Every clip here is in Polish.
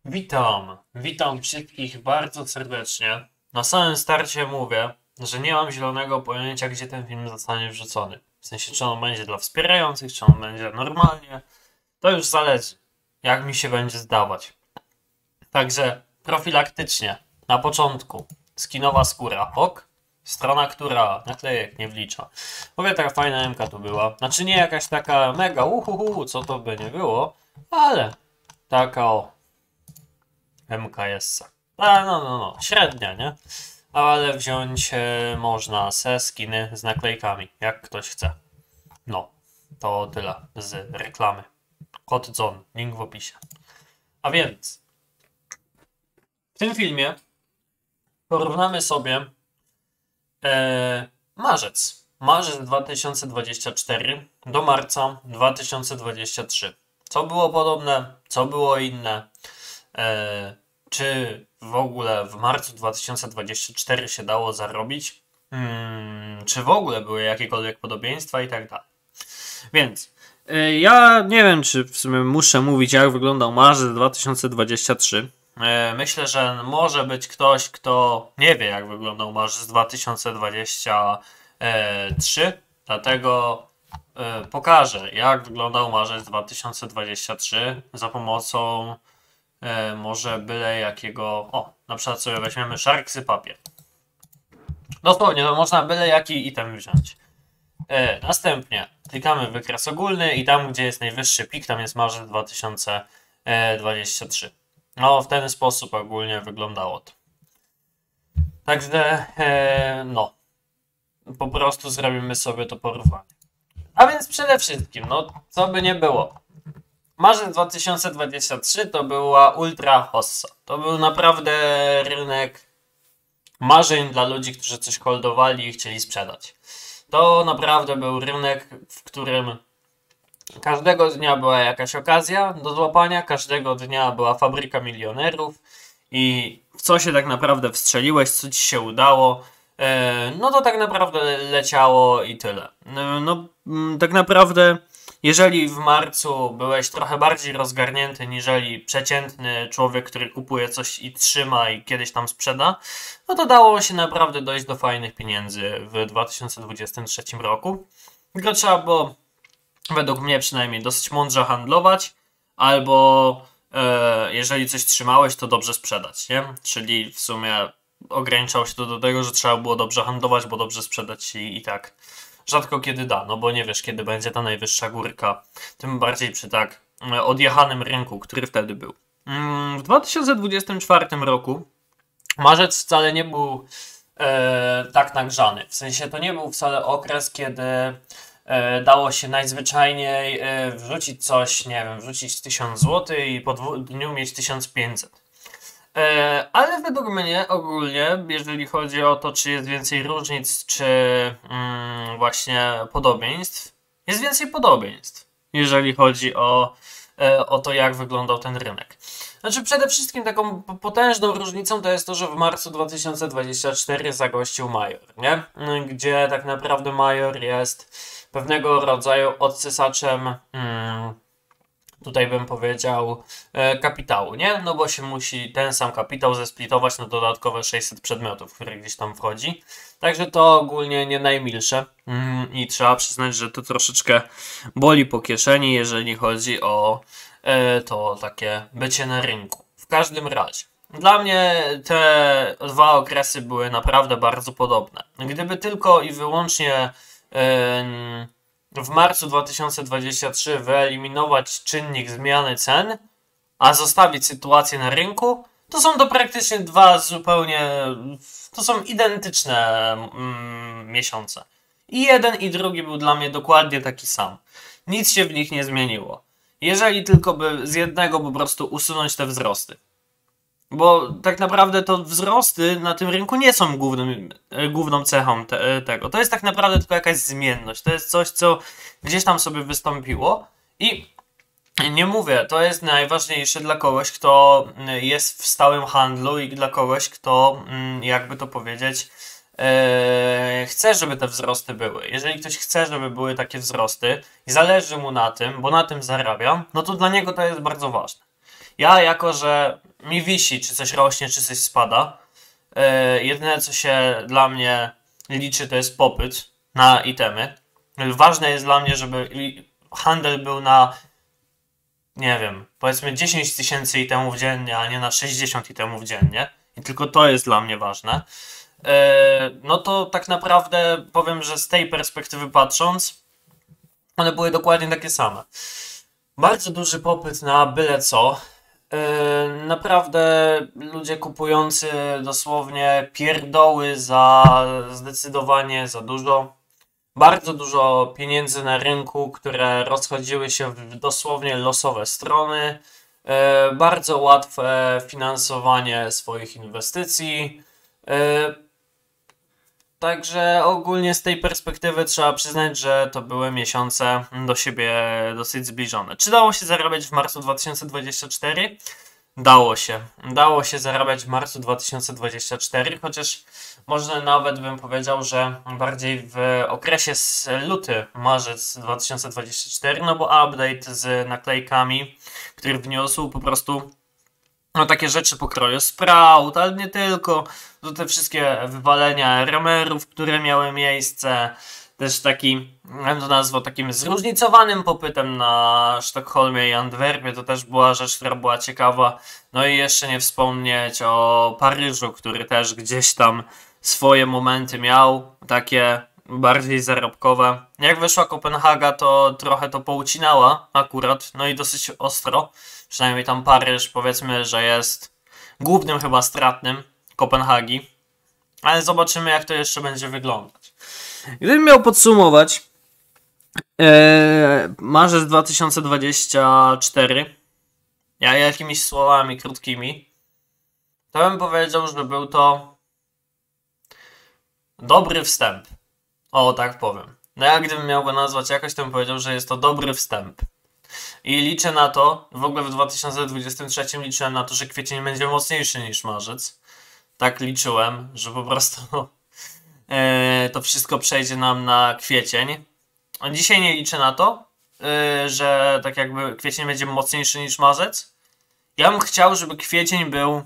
Witam wszystkich bardzo serdecznie. Na samym starcie mówię, że nie mam zielonego pojęcia, gdzie ten film zostanie wrzucony. W sensie, czy on będzie dla wspierających, czy on będzie normalnie. To już zależy, jak mi się będzie zdawać. Także profilaktycznie, na początku, skinowa skóra, ok? Strona, która naklejek nie wlicza. Mówię, taka fajna MK tu była. Znaczy nie jakaś taka mega co to by nie było, ale taka MKS. No, średnia, nie? Ale wziąć można se skiny z naklejkami, jak ktoś chce. No, to tyle z reklamy. Kod Zone, link w opisie. A więc, w tym filmie porównamy sobie marzec 2024 do marca 2023. Co było podobne, co było inne, czy w ogóle w marcu 2024 się dało zarobić, czy w ogóle były jakiekolwiek podobieństwa i tak dalej. Więc ja nie wiem, czy w sumie muszę mówić, jak wyglądał marzec 2023. Myślę, że może być ktoś, kto nie wie, jak wyglądał marzec 2023, dlatego pokażę, jak wyglądał marzec 2023 za pomocą może byle jakiego, na przykład sobie weźmiemy Sharksy papier. Dosłownie, to można byle jaki item wziąć. Następnie klikamy wykres ogólny i tam, gdzie jest najwyższy pik, tam jest marzec 2023. No, w ten sposób ogólnie wyglądało to. Także, no, po prostu zrobimy sobie to porównanie. A więc przede wszystkim, no, co by nie było. Marzec 2023 to była ultra hossa. To był naprawdę rynek marzeń dla ludzi, którzy coś holdowali i chcieli sprzedać. To naprawdę był rynek, w którym każdego dnia była jakaś okazja do złapania, każdego dnia była fabryka milionerów i w co się tak naprawdę wstrzeliłeś, co ci się udało, no to tak naprawdę leciało i tyle. No, tak naprawdę, jeżeli w marcu byłeś trochę bardziej rozgarnięty niżeli przeciętny człowiek, który kupuje coś i trzyma i kiedyś tam sprzeda, no to dało się naprawdę dojść do fajnych pieniędzy w 2023 roku. Tylko trzeba było, według mnie przynajmniej, dosyć mądrze handlować, albo jeżeli coś trzymałeś, to dobrze sprzedać, nie? Czyli w sumie ograniczało się to do tego, że trzeba było dobrze handlować, bo dobrze sprzedać i tak rzadko kiedy da, no bo nie wiesz, kiedy będzie ta najwyższa górka, tym bardziej przy tak odjechanym rynku, który wtedy był. W 2024 roku marzec wcale nie był tak nagrzany, w sensie to nie był wcale okres, kiedy dało się najzwyczajniej wrzucić coś, nie wiem, wrzucić 1000 zł i po dniu mieć 1500. Ale według mnie ogólnie, jeżeli chodzi o to, czy jest więcej różnic, czy właśnie podobieństw, jest więcej podobieństw, jeżeli chodzi o to, jak wyglądał ten rynek. Znaczy przede wszystkim taką potężną różnicą to jest to, że w marcu 2024 zagościł Major, nie? Gdzie tak naprawdę Major jest pewnego rodzaju odsysaczem, tutaj bym powiedział, kapitału, nie? No bo się musi ten sam kapitał zesplitować na dodatkowe 600 przedmiotów, które gdzieś tam wchodzi. Także to ogólnie nie najmilsze i trzeba przyznać, że to troszeczkę boli po kieszeni, jeżeli chodzi o to takie bycie na rynku. W każdym razie, dla mnie te dwa okresy były naprawdę bardzo podobne. Gdyby tylko i wyłącznie w marcu 2023 wyeliminować czynnik zmiany cen, a zostawić sytuację na rynku, to są to praktycznie dwa zupełnie, to są identyczne miesiące. I jeden i drugi był dla mnie dokładnie taki sam. Nic się w nich nie zmieniło. Jeżeli tylko by z jednego po prostu usunąć te wzrosty. Bo tak naprawdę to wzrosty na tym rynku nie są główną cechą tego. To jest tak naprawdę tylko jakaś zmienność. To jest coś, co gdzieś tam sobie wystąpiło i nie mówię, to jest najważniejsze dla kogoś, kto jest w stałym handlu i dla kogoś, kto, jakby to powiedzieć, chce, żeby te wzrosty były. Jeżeli ktoś chce, żeby były takie wzrosty i zależy mu na tym, bo na tym zarabia, no to dla niego to jest bardzo ważne. Ja jako, że mi wisi, czy coś rośnie, czy coś spada. Jedyne, co się dla mnie liczy, to jest popyt na itemy. Ważne jest dla mnie, żeby handel był na, nie wiem, powiedzmy 10 tysięcy itemów dziennie, a nie na 60 itemów dziennie. I tylko to jest dla mnie ważne. No to tak naprawdę powiem, że z tej perspektywy patrząc, one były dokładnie takie same. Bardzo duży popyt na byle co. Naprawdę ludzie kupujący dosłownie pierdoły za zdecydowanie za dużo. Bardzo dużo pieniędzy na rynku, które rozchodziły się w dosłownie losowe strony. Bardzo łatwe finansowanie swoich inwestycji. Także ogólnie z tej perspektywy trzeba przyznać, że to były miesiące do siebie dosyć zbliżone. Czy dało się zarabiać w marcu 2024? Dało się. Dało się zarabiać w marcu 2024, chociaż może nawet bym powiedział, że bardziej w okresie luty-marzec 2024, no bo update z naklejkami, który wniósł po prostu no takie rzeczy pokroju Sprout, ale nie tylko. To te wszystkie wywalenia remerów, które miały miejsce. Też taki, bym to nazwał, takim zróżnicowanym popytem na Sztokholmie i Antwerpie. To też była rzecz, która była ciekawa. No i jeszcze nie wspomnieć o Paryżu, który też gdzieś tam swoje momenty miał, takie bardziej zarobkowe. Jak wyszła Kopenhaga, to trochę to poucinała akurat, no i dosyć ostro. Przynajmniej tam Paryż, powiedzmy, że jest głównym chyba stratnym Kopenhagi. Ale zobaczymy, jak to jeszcze będzie wyglądać. Gdybym miał podsumować marzec 2024 jakimiś słowami krótkimi, to bym powiedział, że był to dobry wstęp. O, tak powiem. No jak gdybym miał go nazwać jakoś, to bym powiedział, że jest to dobry wstęp. I liczę na to, w ogóle w 2023 liczyłem na to, że kwiecień będzie mocniejszy niż marzec. Tak liczyłem, że po prostu to wszystko przejdzie nam na kwiecień. Dzisiaj nie liczę na to, że tak jakby kwiecień będzie mocniejszy niż marzec. Ja bym chciał, żeby kwiecień był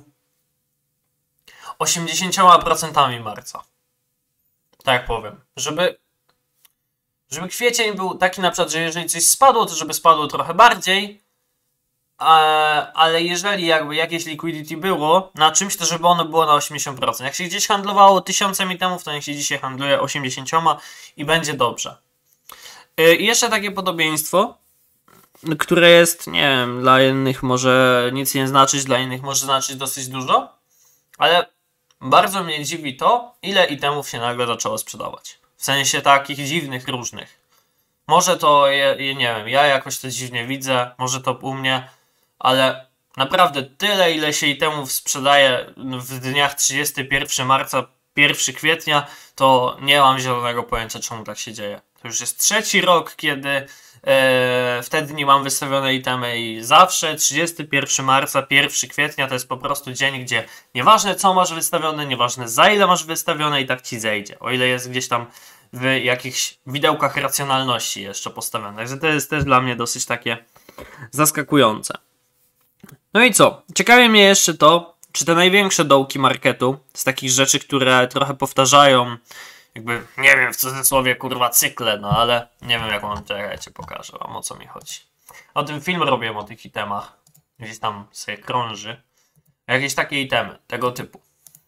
80% marca. Tak powiem. Żeby kwiecień był taki na przykład, że jeżeli coś spadło, to żeby spadło trochę bardziej. Ale jeżeli jakby jakieś liquidity było na czymś, to żeby ono było na 80%. Jak się gdzieś handlowało 1000 itemów, to niech się dzisiaj handluje 80 i będzie dobrze. I jeszcze takie podobieństwo, które jest, nie wiem, dla innych może nic nie znaczyć, dla innych może znaczyć dosyć dużo, ale bardzo mnie dziwi to, ile itemów się nagle zaczęło sprzedawać. W sensie takich dziwnych, różnych. Może to, nie wiem, ja jakoś to dziwnie widzę, może to u mnie, ale naprawdę tyle, ile się itemów sprzedaje w dniach 31 marca, 1 kwietnia, to nie mam zielonego pojęcia, czemu tak się dzieje. To już jest 3. rok, kiedy w te dni mam wystawione itemy i zawsze 31 marca, 1 kwietnia to jest po prostu dzień, gdzie nieważne co masz wystawione, nieważne za ile masz wystawione i tak ci zejdzie. O ile jest gdzieś tam w jakichś widełkach racjonalności jeszcze postawione. Także to jest też dla mnie dosyć takie zaskakujące. No i co? Ciekawi mnie jeszcze to, czy te największe dołki marketu z takich rzeczy, które trochę powtarzają, jakby, nie wiem, w cudzysłowie, kurwa, cykle, no ale nie wiem, jak mam to, ja ci pokażę wam, o co mi chodzi. O tym film robię, o tych itemach. Gdzieś tam sobie krąży. Jakieś takie itemy, tego typu.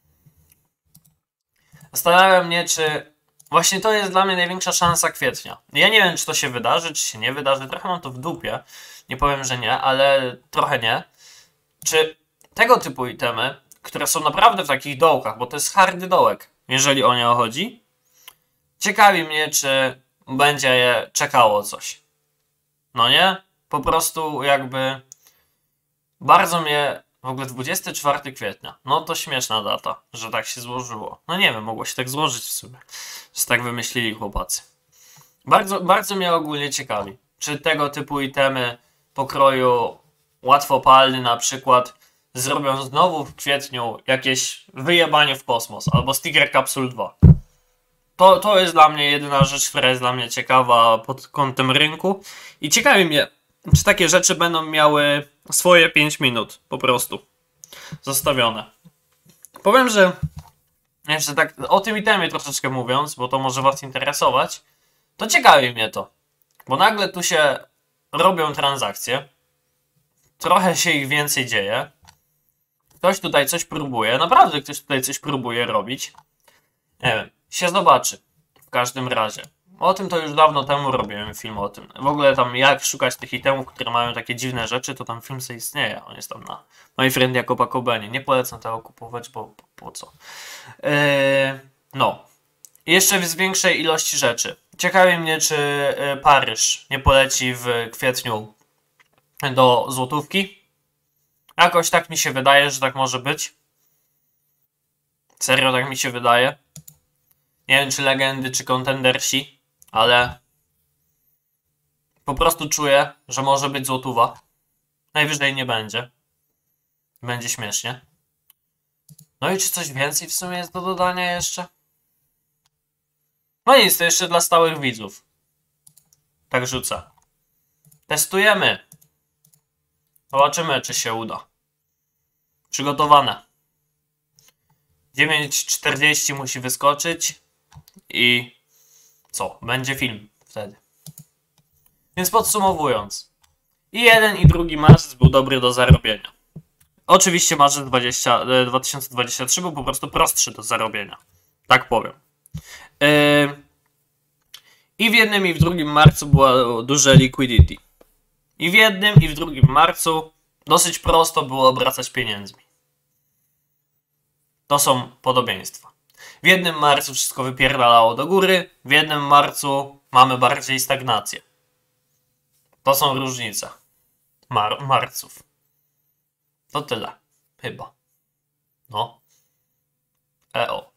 Zastanawiam mnie, czy właśnie to jest dla mnie największa szansa kwietnia. Ja nie wiem, czy to się wydarzy, czy się nie wydarzy. Trochę mam to w dupie. Nie powiem, że nie, ale trochę nie. Czy tego typu itemy, które są naprawdę w takich dołkach, bo to jest hardy dołek, jeżeli o nie chodzi, ciekawi mnie, czy będzie je czekało coś. No nie? Po prostu jakby bardzo mnie w ogóle 24 kwietnia. No to śmieszna data, że tak się złożyło. No nie wiem, mogło się tak złożyć w sumie, że tak wymyślili chłopacy. Bardzo mnie ogólnie ciekawi, czy tego typu itemy pokroju łatwopalny na przykład zrobią znowu w kwietniu jakieś wyjebanie w kosmos, albo Sticker Capsule 2. To jest dla mnie jedyna rzecz, która jest dla mnie ciekawa pod kątem rynku. I ciekawi mnie, czy takie rzeczy będą miały swoje 5 minut po prostu. zostawione. Powiem, że jeszcze tak o tym itemie troszeczkę mówiąc, bo to może was interesować, to ciekawi mnie to. Bo nagle tu się robią transakcje, trochę się ich więcej dzieje, ktoś tutaj coś próbuje, naprawdę ktoś tutaj coś próbuje robić. Nie wiem, się zobaczy w każdym razie. O tym to już dawno temu robiłem film o tym. W ogóle tam jak szukać tych itemów, które mają takie dziwne rzeczy, to tam film sobie istnieje. On jest tam na My Friend Jacoba Kobenie. Nie polecam tego kupować, bo po co? No. Jeszcze z większej ilości rzeczy. Ciekawi mnie, czy Paryż nie poleci w kwietniu do złotówki. Jakoś tak mi się wydaje, że tak może być. Serio tak mi się wydaje. Nie wiem, czy legendy, czy kontendersi, ale po prostu czuję, że może być złotówa. Najwyżej nie będzie. Będzie śmiesznie. No i czy coś więcej w sumie jest do dodania jeszcze? No nic, to jeszcze dla stałych widzów. Tak rzucę. Testujemy. Zobaczymy, czy się uda. Przygotowane. 9:40 musi wyskoczyć. I co? Będzie film wtedy. Więc podsumowując. I jeden i drugi marzec był dobry do zarobienia. Oczywiście marzec 2023 był po prostu prostszy do zarobienia. Tak powiem. I w jednym i w drugim marcu było duże liquidity. I w jednym i w drugim marcu dosyć prosto było obracać pieniędzmi. To są podobieństwa. W jednym marcu wszystko wypierdalało do góry, w jednym marcu mamy bardziej stagnację. To są różnice marców. To tyle. Chyba. No. EO.